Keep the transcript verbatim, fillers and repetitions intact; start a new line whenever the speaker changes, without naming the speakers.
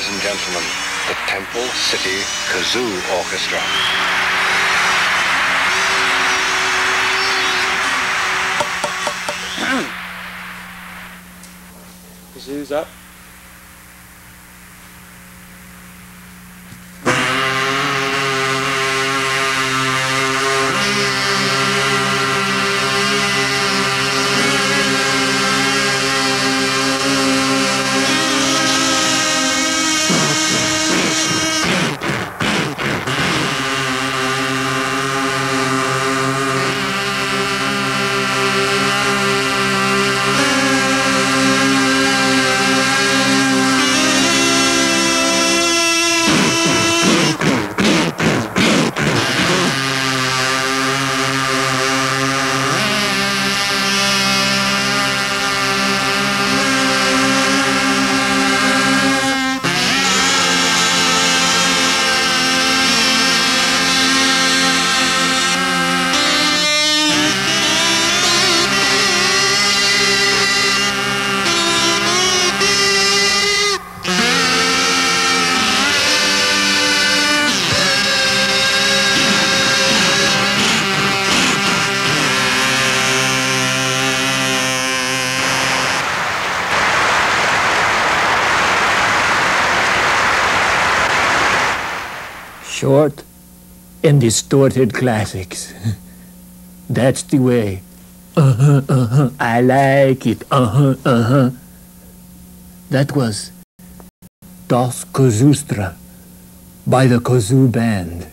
ladies and gentlemen, the Temple City Kazoo Orchestra.
Kazoo's up.
Short and distorted classics. That's the way. Uh-huh, uh-huh. I like it. Uh-huh, uh-huh. That was Sprach Kazoostra by the Kazoo Band.